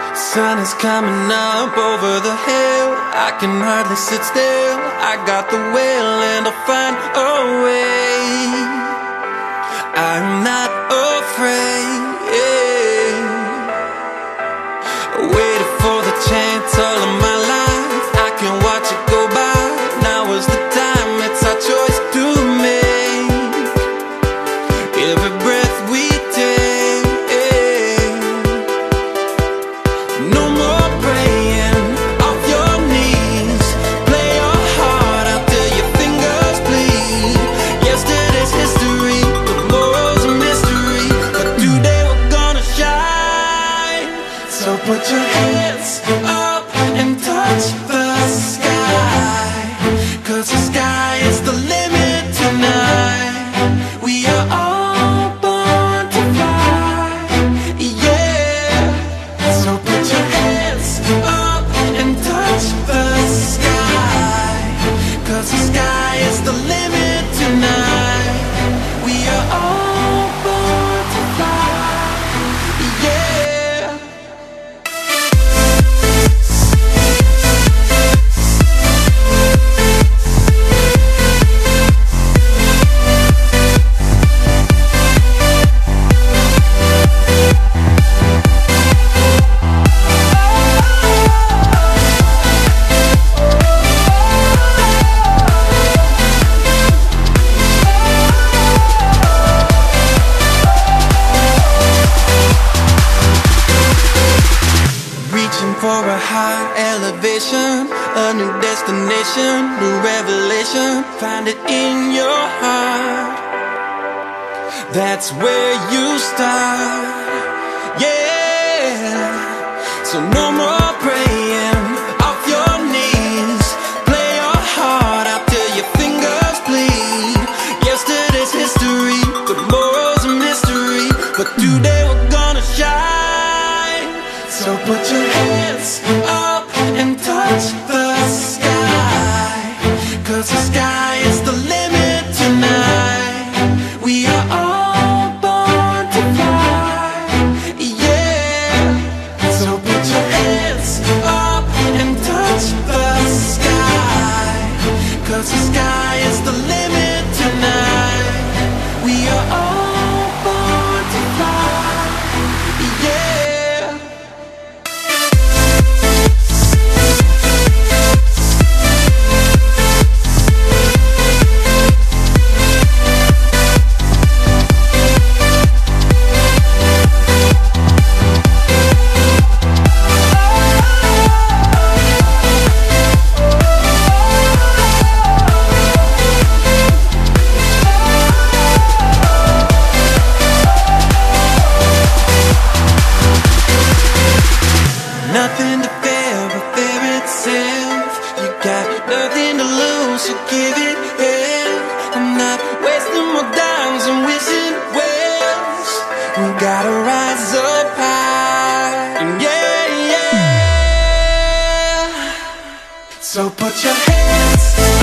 Sun is coming up over the hill. I can hardly sit still. I got the will and I'll find a way. I'm not afraid. Waited for the chance all of my life. I can watch it go by. Now is the time, it's our choice to make. Every breath we take. No more praying off your knees. Play your heart out till your fingers bleed. Yesterday's history, tomorrow's a mystery, but today we're gonna shine. So put your hands up and touch the sky, 'cause the sky is the limit tonight. We are all born to fly, yeah. So put your hands up and touch the sky, 'cause the sky is the limit tonight. We are all born to fly, yeah. Reaching for a high elevation, a new destination, new revelation. Find it in your heart. That's where you start, yeah. So no more praying off your knees. Play your heart out till your fingers bleed. Yesterday's history, tomorrow's a mystery, but today we're gonna shine. So put your hands up and touch the sky, 'cause the sky is the limit tonight. We are all born to fly, yeah. So put your hands up and touch the sky, 'cause the sky is the limit tonight. We are all born to fly, yeah. Nothing to fear but fear itself. You got nothing to lose, so give it hell. I'm not wasting my dimes and wishing wells. We gotta rise up high, yeah, yeah. So put your hands